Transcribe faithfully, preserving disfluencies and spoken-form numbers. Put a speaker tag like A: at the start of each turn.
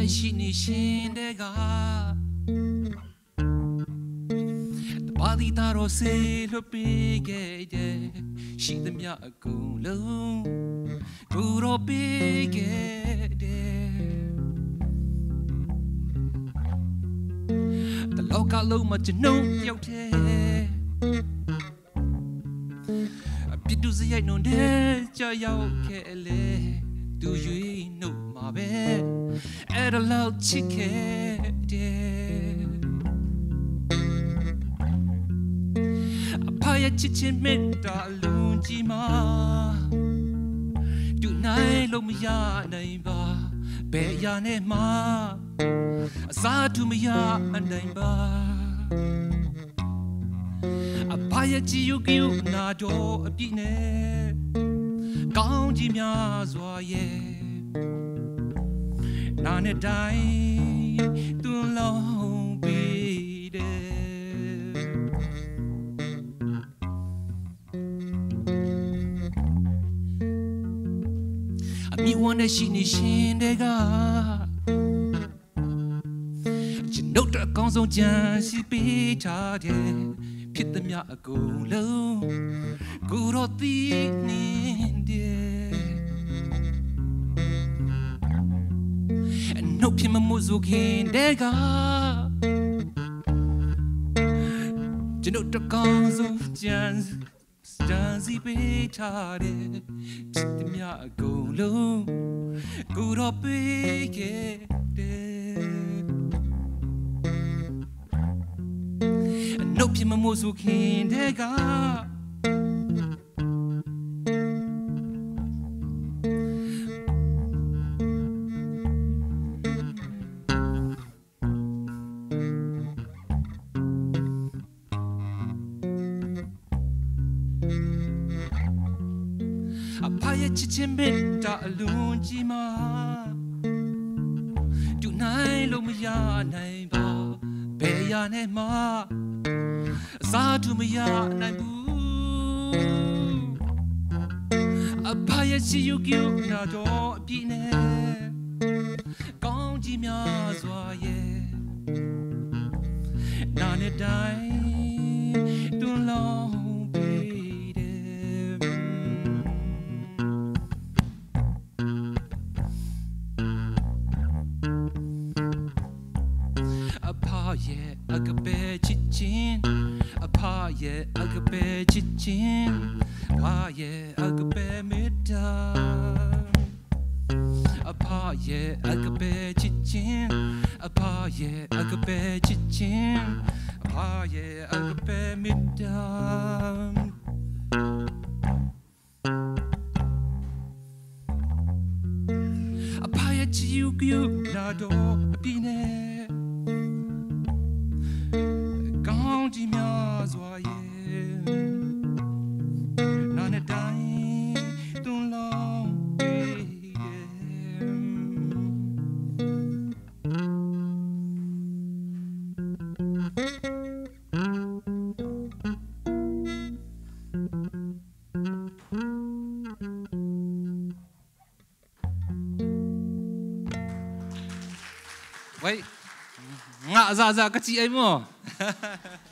A: တဲ့ရှိနေရှင်တဲ့ကတပါးဒီသားတော်စေလွတ်ပေးခဲ့တဲ့ရှိသမျှအကုန်လုံးကိုတော်ပေးခဲ့တဲ့တလောကလုံးမှာကျွန်ုပ်ရောက်တဲ့အပြစ်ဒုစရိုက်နုံတဲ့ကြောက်ရောက်ခဲ့လေသူရွေးနှုတ်မှာပဲအဲ့ဒါလောက်ချစ်ခဲ့တဲ့အဖရဲ့ချစ်ချင်းမေတ္တာအလုံးကြီးမှာတူနိုင်လို့မရနိုင်ပါဘယ်ရနဲ့မှအစားတူမရနိုင်ပါအဖရဲ့ချစ်ယူကြည့်နာတော့အပြည့်နဲ့ကောင်းကြီးများစွာရဲ့နာနဲ့တိုင်းသူ့လုံးပြီးတဲ့အမိဝမ်းနဲ့ရှိနေရှင်တဲ့ကကျွန်ုပ်တို့အကောင်းဆုံးကြံစီပေးထားတဲ့ဖြစ်သမျှအကုန်လုံးကိုတော့သိနေတဲ့နှုတ်ဖြစ်မမှုစုခင်တဲ့ကကျွန်ုပ်တို့အကောင်းဆုံးကြံကြံစီပေးထားတဲ့ဖြစ်သမျှအကုန်လုံးကိုတော့ပေးခဲ့တဲ့နှုတ်ဖြစ်မမှုစုခင်တဲ့ကအဖရဲ့ချစ်ချင်းမေတ္တာအလုံးကြီးမှာတူနိုင်လို့မရနိုင်ပါဘယ်ရနဲ့မှအစားတူမရနိုင်ဘူးအဖရဲ့ချစ်ယူကြည့်နာတော့အပြည့်နဲ့ကောင်းကြီးများစွာရဲ့နာနဲ့တိုင်းတွန်းလောင်းပေးတဲ့အဖရဲ့အကပဲချစ်ချင်းအဖရဲ့အကပဲချစ်ချင်းအဖရဲ့အကပဲမေတ္တာအဖရဲ့အကပဲချစ်ချင်းအဖရဲ့အကပဲချစ်ချင်းအဖရဲ့အကပဲမေတ္တာအဖရဲ့ချစ်ယူကြည့်လာတော့အပြည့်နဲ့ကောင်းကြီးများစွာရဲ့နာနဲ့တိုင်းတွန်းလောင်းပေး喂，我咋咋个鸡爱么？